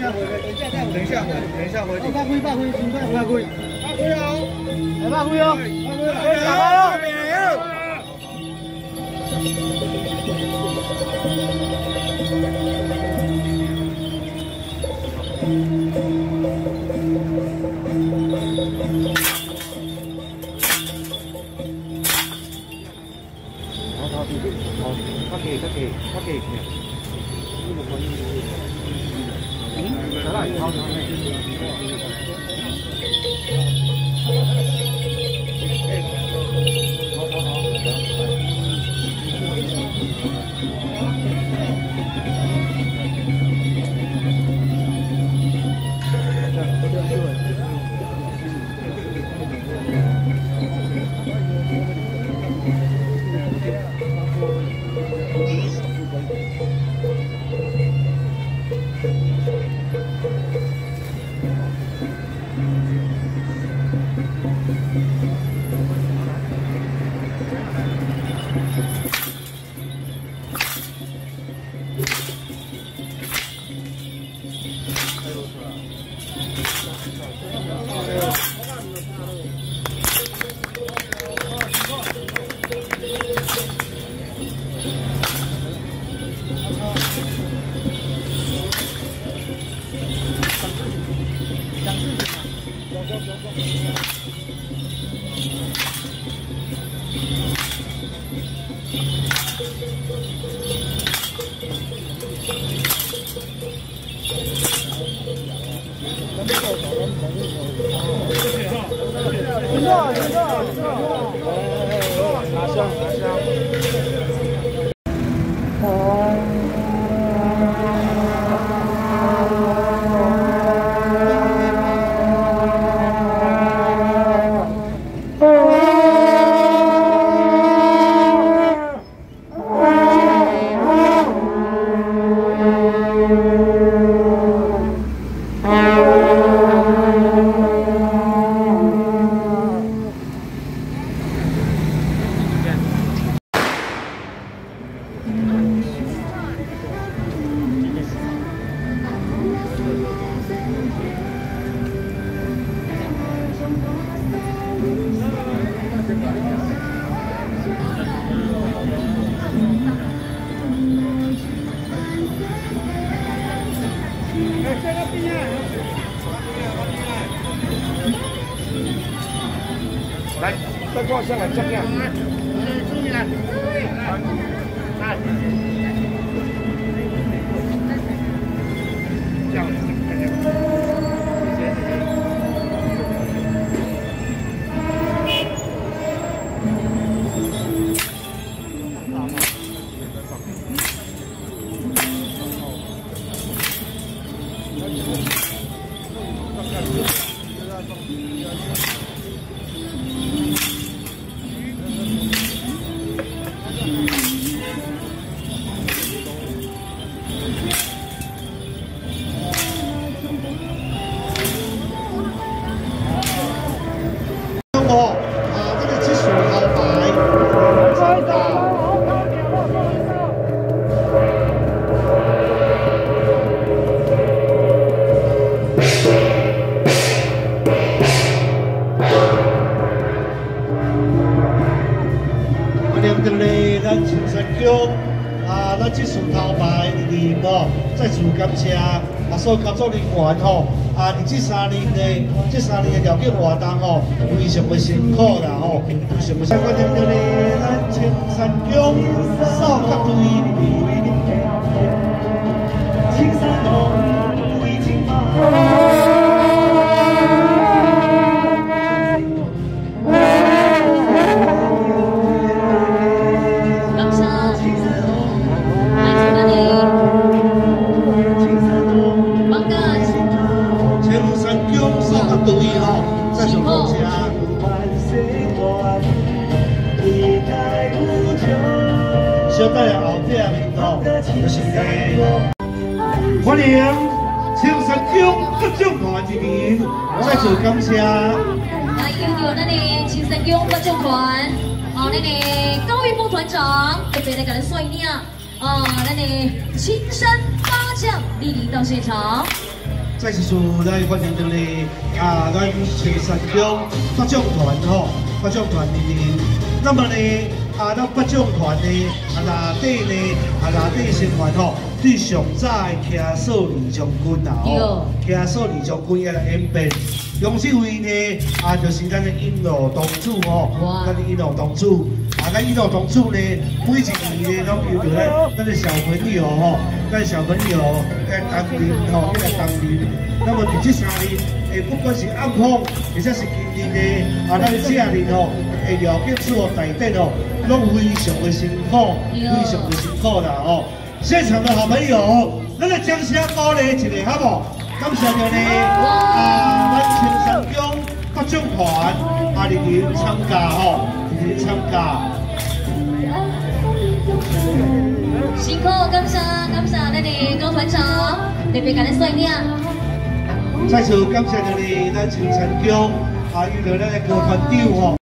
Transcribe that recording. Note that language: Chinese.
回。八龟，八龟，八龟哦，来八龟哦，打开哦。 来，再挂上来，这样。注意了，来，这样， 这个技术好白，欢迎各位咱青山宫咱技术头牌的哦，再次感谢所有工作人员吼。 你这3年的条件活动吼，非常的辛苦啦吼，非常的辛苦。欢迎各位咱青山宫扫角队，青山路为情马。 对哦，再次感谢。小弟后壁面哦，就是欢迎青山宫各种团一面，再次感谢。 来，有咱的青山宫各种团，咱的高玉峰团长特别来给咱算一下，咱的青山八将莅临到现场。 再一次来欢迎咱哋咱青山乡发奖团吼，发奖团里面，那么呢咱发奖团呢内底呢内底成员吼，对上早的骑扫二将军啦吼，骑扫二将军也来演变。用这位呢就是咱的音乐堂主吼，咱的音乐堂主。咱音乐堂主呢，每一年呢拢邀着咱的小朋友吼，咱小朋友来当年吼，来当年。那么伫这3年，不管是暗访，或者是今年的咱的假日吼，会了解所内底吼，拢非常的辛苦，非常的辛苦啦吼。现场的好朋友，咱来掌声鼓励一下好不好？感谢着呢，咱青山乡发奖团日日参加吼，日日参加。 辛苦，感谢咱的高团长，特别感谢帅领。 再次感谢着呢，咱青山乡遇到咱的高团长吼。